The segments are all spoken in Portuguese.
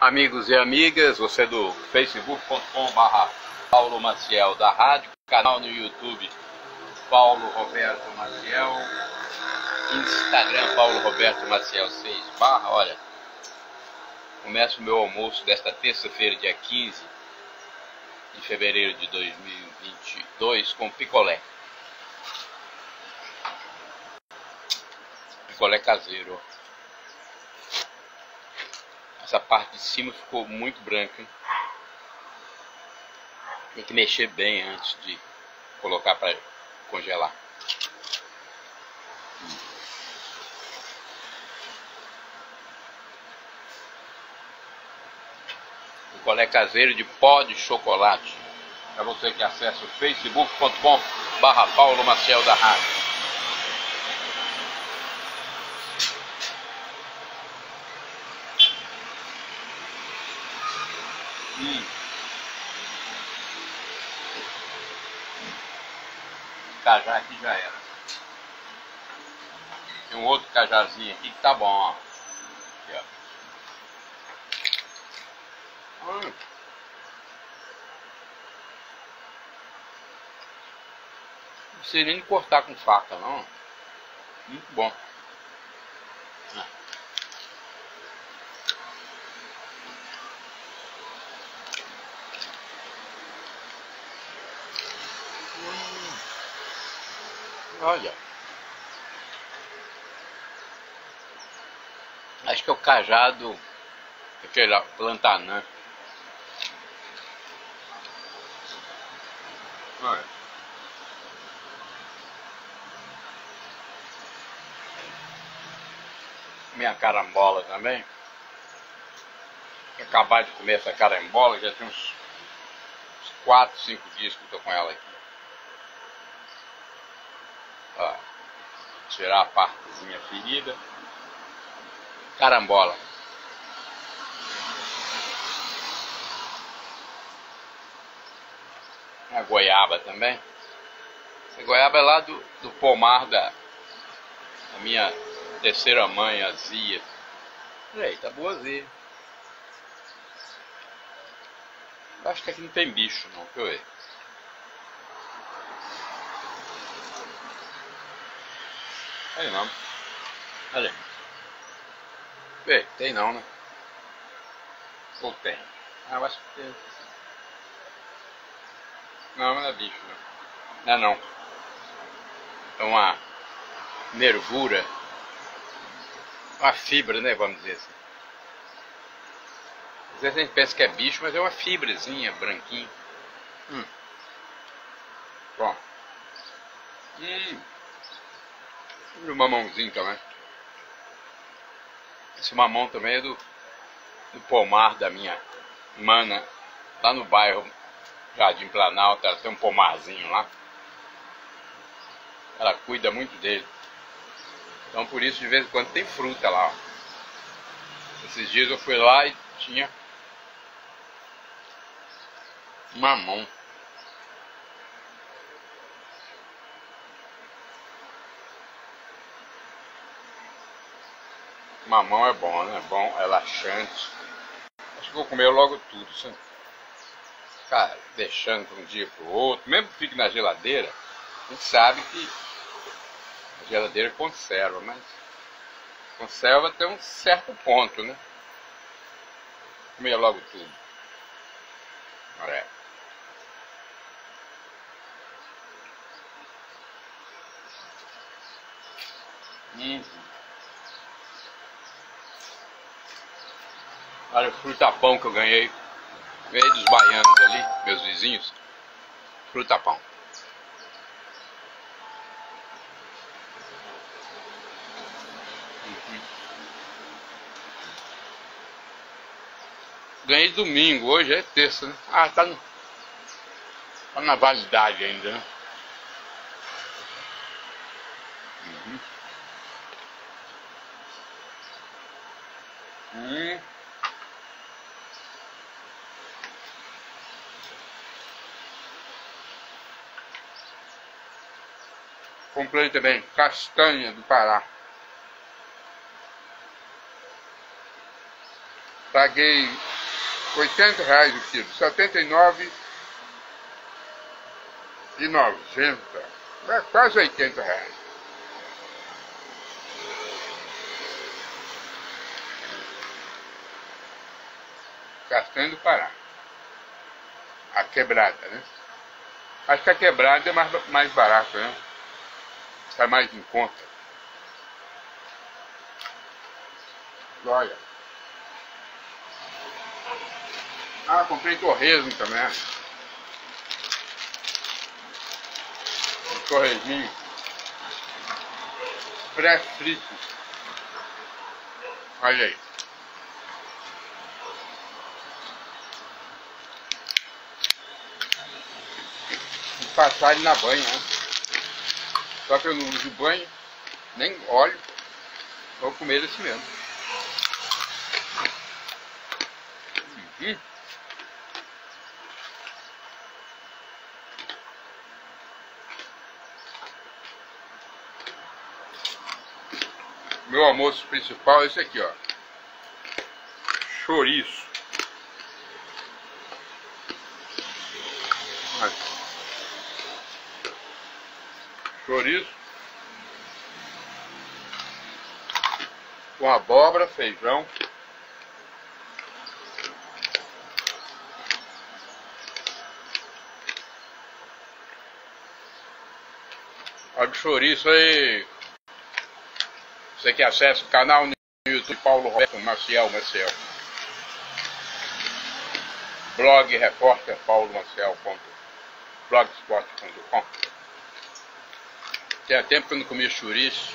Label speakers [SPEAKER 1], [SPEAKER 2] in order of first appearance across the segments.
[SPEAKER 1] Amigos e amigas, você do facebook.com/Paulo Maciel da rádio, canal no YouTube Paulo Roberto Maciel, Instagram Paulo Roberto Maciel 6 /, olha, começo o meu almoço desta terça-feira, dia 15 de fevereiro de 2022 com picolé. Picolé caseiro. Essa parte de cima ficou muito branca, hein? Tem que mexer bem antes de colocar para congelar. Picolé caseiro de pó de chocolate. Para você que acessa o facebook.com/Paulo Maciel da rádio. Cajá aqui já era. Tem um outro cajazinho aqui que tá bom, ó. Aqui, ó. Não precisa nem cortar com faca, não. Muito bom. Olha, acho que é o cajado, aquele plantanã. Olha. Minha carambola também. Acabar de comer essa carambola, já tem uns 4, 5 dias que eu tô com ela aqui. Ó, tirar a partezinha ferida. Carambola. A goiaba também. Essa goiaba é lá do pomar da minha terceira mãe, a Zia. Ei, tá boazinha. Acho que aqui não tem bicho não, deixa eu ver. Aí não. Olha aí. Vê, tem não, né? Ou tem? Ah, eu acho que tem. Não, não é bicho, não. Não é não. É uma nervura. Uma fibra, né? Vamos dizer assim. Às vezes a gente pensa que é bicho, mas é uma fibrazinha, branquinha. Bom. E o mamãozinho também. Esse mamão também é do pomar da minha mana, lá no bairro Jardim Planalto. Ela tem um pomarzinho lá. Ela cuida muito dele. Então por isso de vez em quando tem fruta lá, ó. Esses dias eu fui lá e tinha mamão. Mamão é bom, né? Bom, relaxante. Acho que vou comer logo tudo, sabe? Cara, deixando de um dia pro outro, mesmo que fique na geladeira, a gente sabe que a geladeira conserva, mas conserva até um certo ponto, né? Comer logo tudo. Olha. Olha o frutapão que eu ganhei. Ganhei dos baianos ali, meus vizinhos. Frutapão. Ganhei domingo, hoje é terça, né? Ah, tá na validade ainda, né? Comprei também castanha do Pará. Paguei R$ 80 o quilo, R$ 79,90. É quase R$ 80. Castanha do Pará. A quebrada, né? Acho que a quebrada é mais barata, né? Sai mais em conta. Olha. Ah, comprei torresmo também. Um torresminho. Pré-frito. Olha aí. Passar ele na banha, né? Só que eu não uso banho, nem óleo, vou comer ele assim mesmo. Meu almoço principal é esse aqui, ó. Chouriço. Chouriço com abóbora, feijão, olha o chouriço aí. Você que acessa o canal no YouTube Paulo Roberto Maciel. Blog repórter Paulo Maciel.blogspot.com. Tinha tempo que eu não comia chouriço.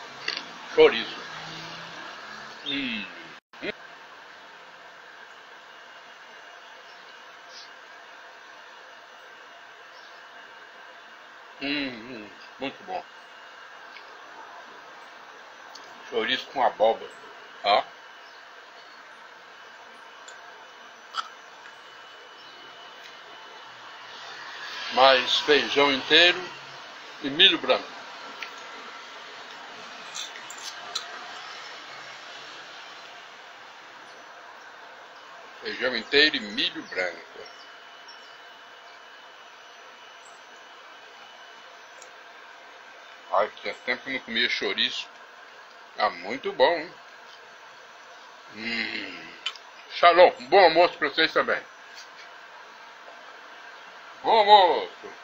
[SPEAKER 1] Muito bom. Chouriço com abóbora. Ó. Mais feijão inteiro e milho branco. Feijão inteiro e milho branco. Ai, tinha tempo que eu não comia chouriço. Ah, muito bom, hein? Shalom, bom almoço para vocês também. Bom almoço!